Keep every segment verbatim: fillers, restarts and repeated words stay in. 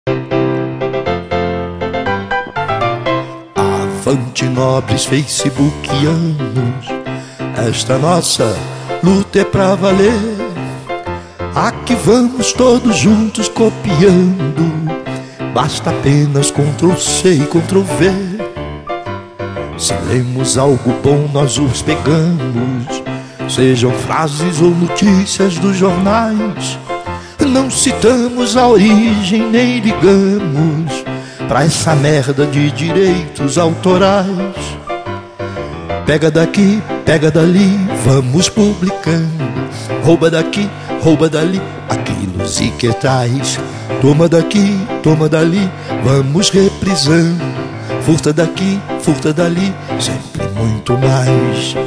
Avante, nobres facebookianos, esta nossa luta é pra valer. Aqui vamos todos juntos copiando, basta apenas control C e control V. Se lemos algo bom nós os pegamos, sejam frases ou notícias dos jornais. Não citamos a origem nem ligamos pra essa merda de direitos autorais. Pega daqui, pega dali, vamos publicando. Rouba daqui, rouba dali, aquilos e que tais. Toma daqui, toma dali, vamos reprisando. Furta daqui, furta dali, sempre muito mais.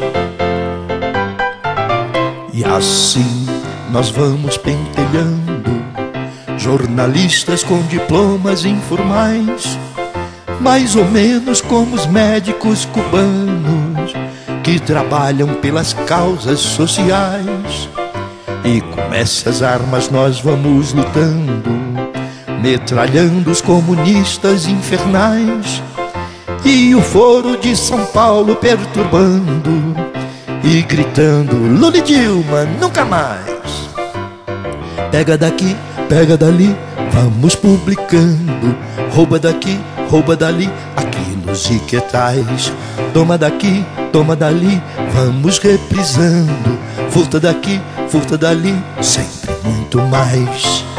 E assim nós vamos pentelhando jornalistas com diplomas informais, mais ou menos como os médicos cubanos que trabalham pelas causas sociais. E com essas armas nós vamos lutando, metralhando os comunistas infernais. E o foro de São Paulo perturbando e gritando: Lula e Dilma, nunca mais. Pega daqui, pega dali, vamos publicando. Rouba daqui, rouba dali, aquilos e que tais. Toma daqui, toma dali, vamos reprisando. Furta daqui, furta dali, sempre muito mais.